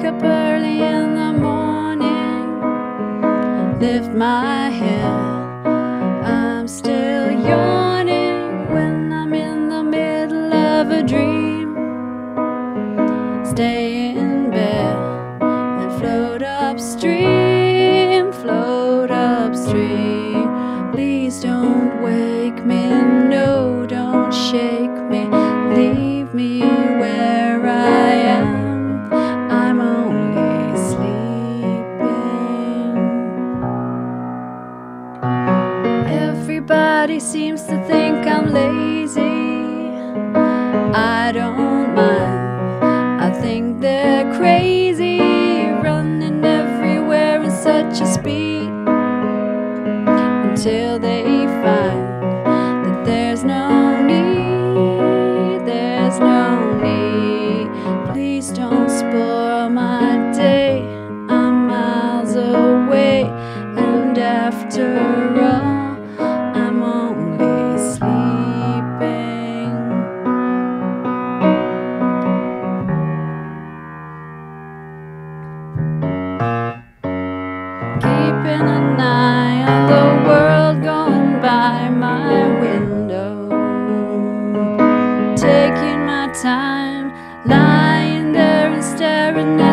up early in the morning, lift my head, I'm still yawning when I'm in the middle of a dream. Stay in bed and float upstream, float upstream. Please don't wake me, no, don't shake me, leave me where I am, I'm only sleeping. Everybody seems to think I'm lazy, I don't mind, I think they're crazy, running everywhere in such a speed, until they find that there's no need, there's no need. Please don't spoil my day, I'm miles away, and after all, I'm only sleeping. Keeping an eye on the world going by my window, taking my time, lying there and staring at